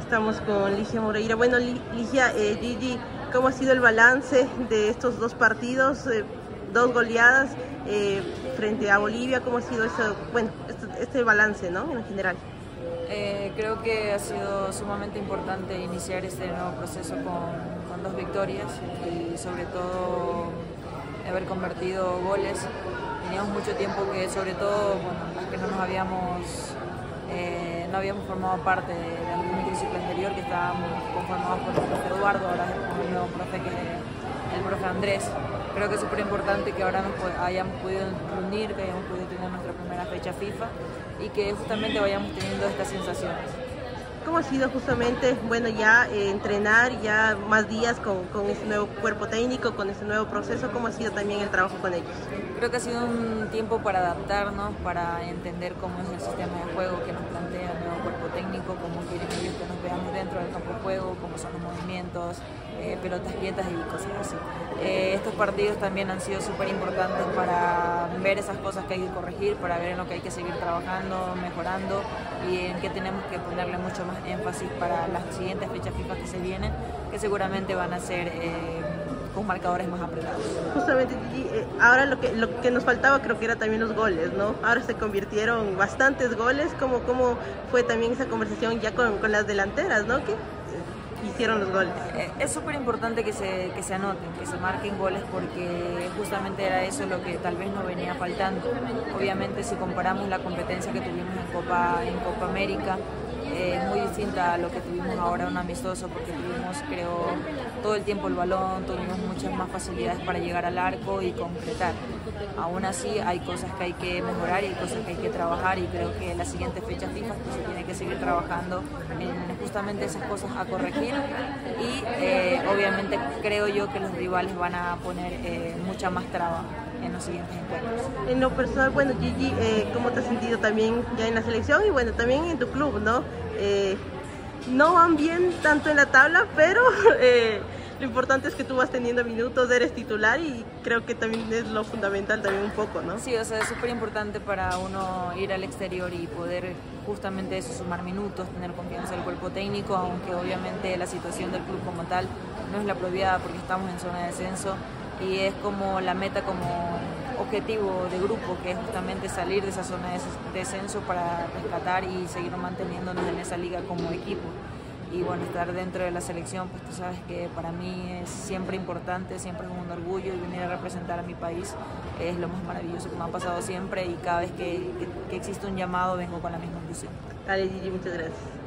Estamos con Ligia Moreira. Bueno, Ligia, Gigi, ¿cómo ha sido el balance de estos dos partidos? Dos goleadas frente a Bolivia. ¿Cómo ha sido eso? Bueno, este balance, ¿no? En general. Creo que ha sido sumamente importante iniciar este nuevo proceso con dos victorias y sobre todo haber convertido goles. Teníamos mucho tiempo que, sobre todo, bueno, que no habíamos formado parte de algún microciclo anterior, que estábamos conformados por el profe Eduardo, ahora es el nuevo profe que es el profe Andrés. Creo que es súper importante que ahora hayamos podido reunir, que hayamos podido tener nuestra primera fecha FIFA y que justamente vayamos teniendo estas sensaciones. ¿Cómo ha sido justamente, bueno, ya entrenar ya más días con este nuevo cuerpo técnico, con este nuevo proceso? ¿Cómo ha sido también el trabajo con ellos? Creo que ha sido un tiempo para adaptarnos, para entender cómo es el sistema de juego que nos plantea el nuevo cuerpo técnico, cómo quieren ellos que nos veamos dentro del campo de juego, cómo son los movimientos, pelotas quietas y cosas así. Estos partidos también han sido súper importantes para ver esas cosas que hay que corregir, para ver en lo que hay que seguir trabajando, mejorando y en qué tenemos que ponerle mucho más énfasis para las siguientes fechas FIFA que se vienen, que seguramente van a ser con marcadores más apretados. Justamente, ahora lo que nos faltaba creo que era también los goles, ¿no? Ahora se convirtieron bastantes goles. ¿Cómo fue también esa conversación ya con las delanteras, ¿no? Que hicieron los goles. Es súper importante que se anoten, que se marquen goles, porque justamente era eso lo que tal vez nos venía faltando. Obviamente, si comparamos la competencia que tuvimos en Copa América, es muy distinta a lo que tuvimos ahora en un amistoso, porque tuvimos, creo, todo el tiempo el balón, tuvimos muchas más facilidades para llegar al arco y concretar. Aún así hay cosas que hay que mejorar y hay cosas que hay que trabajar, y creo que en las siguientes fechas FIFA pues, se tiene que seguir trabajando en justamente esas cosas a corregir, y obviamente creo yo que los rivales van a poner mucha más traba en los siguientes encuentros. En lo personal, bueno, Gigi, ¿cómo te has sentido también ya en la selección y bueno, también en tu club, ¿no? No van bien tanto en la tabla, pero lo importante es que tú vas teniendo minutos, eres titular, y creo que también es lo fundamental también un poco, ¿no? Sí, o sea, es súper importante para uno ir al exterior y poder justamente eso, sumar minutos, tener confianza del cuerpo técnico, aunque obviamente la situación del club como tal no es la apropiada porque estamos en zona de descenso, y es como la meta, como objetivo de grupo, que es justamente salir de esa zona de descenso para rescatar y seguir manteniéndonos en esa liga como equipo. Y bueno, estar dentro de la selección, pues tú sabes que para mí es siempre importante, siempre es un orgullo, y venir a representar a mi país es lo más maravilloso que me ha pasado siempre, y cada vez que existe un llamado vengo con la misma ilusión. Dale, Gigi, muchas gracias.